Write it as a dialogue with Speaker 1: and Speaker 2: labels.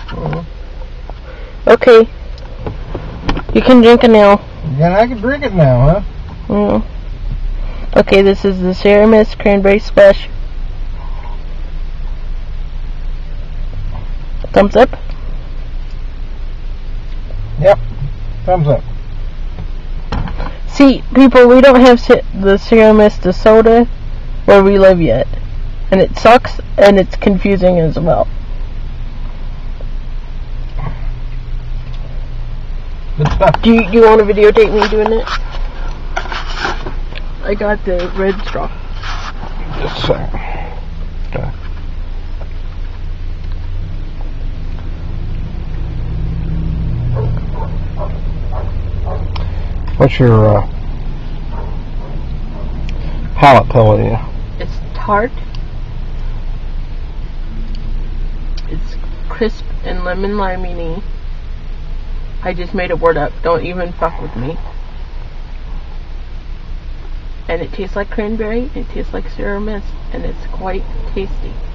Speaker 1: Okay. You can drink it now.
Speaker 2: Yeah, I can drink it now, huh?
Speaker 1: Okay, this is the Sierra Mist Cranberry Splash. Thumbs up?
Speaker 2: Yep. Thumbs up.
Speaker 1: See, people, we don't have the Sierra Mist soda where we live yet. And it sucks, and it's confusing as well.
Speaker 2: Good stuff.
Speaker 1: Do you want to videotape me doing it? I got the red straw.
Speaker 2: Just a second. Okay. What's your palate telling you?
Speaker 1: It's tart. It's crisp and lemon limey. I just made a word up. Don't even fuck with me. And it tastes like cranberry. It tastes like Sierra Mist, and it's quite tasty.